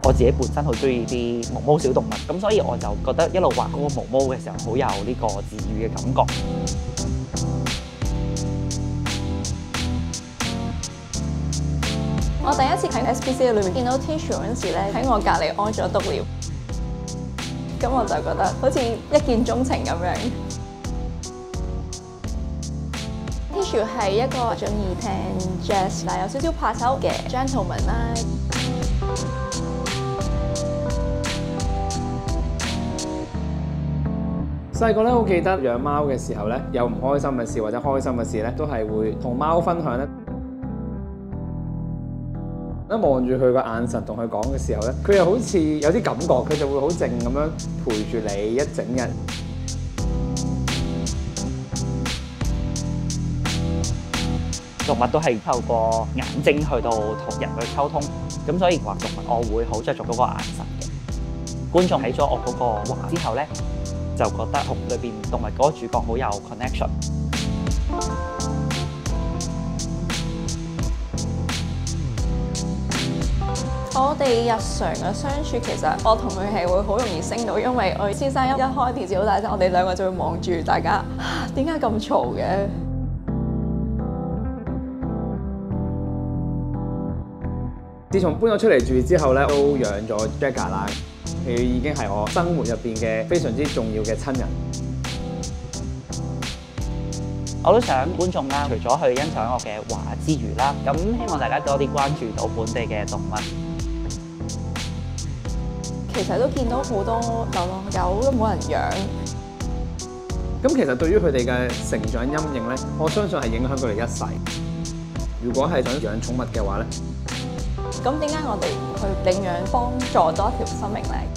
我自己本身好中意啲毛毛小動物，咁所以我就覺得一路畫嗰個毛毛嘅時候，好有呢個治癒嘅感覺。 我第一次喺 SPCA 裏面見到 Tissue 嗰陣時咧，喺我隔離安咗篤尿，咁我就覺得好似一見鍾情咁樣。Tissue 係一個中意聽 jazz 但有少少怕醜嘅 gentleman 啦。 細個咧好記得養貓嘅時候咧，有唔開心嘅事或者開心嘅事咧，都係會同貓分享咧。一望住佢個眼神同佢講嘅時候咧，佢又好似有啲感覺，佢就會好靜咁樣陪住你一整日。 動物都係透過眼睛去到同人去溝通，咁所以畫動物我會好着重嗰個眼神嘅。觀眾睇咗我嗰個畫之後咧，就覺得同裏邊動物嗰個主角好有 connection。 我哋日常嘅相處，其實我同佢係會好容易升到，因為我先生一開電視好大聲，我哋兩個就會望住大家，點解咁嘈嘅？ 自從搬咗出嚟住之後咧，都養咗 Jagger 啦，佢已經係我生活入邊嘅非常之重要嘅親人。 我都想觀眾啦，除咗去欣賞我嘅畫之餘啦，咁希望大家多啲關注到本地嘅動物。 其實都見到好多流浪狗都冇人養。 咁其實對於佢哋嘅成長陰影咧，我相信係影響佢哋一世。如果係想養寵物嘅話咧， 咁點解我哋唔去領養幫助多一條生命咧？